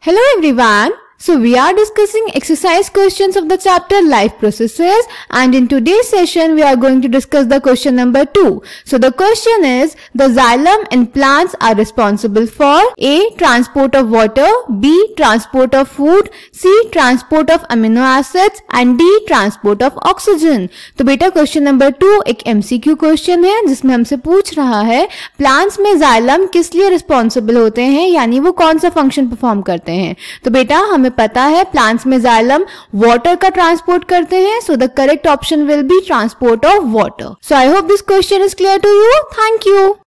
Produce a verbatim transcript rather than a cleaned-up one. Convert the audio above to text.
Hello everyone. So we are discussing exercise questions of the chapter life processes, and in today's session we are going to discuss the question number two. So the question is, the xylem in plants are responsible for A. transport of water, B. transport of food, C. transport of amino acids and D. transport of oxygen. तो बेटा question number two एक MCQ question है जिसमें हमसे पूछ रहा है plants में जाइलम किस लिए रिस्पॉन्सिबल होते हैं, यानी वो कौन सा फंक्शन परफॉर्म करते हैं। तो बेटा हमें पता है प्लांट्स में जाइलम वाटर का ट्रांसपोर्ट करते हैं, so the correct option will be transport of water. So I hope this question is clear to you. Thank you.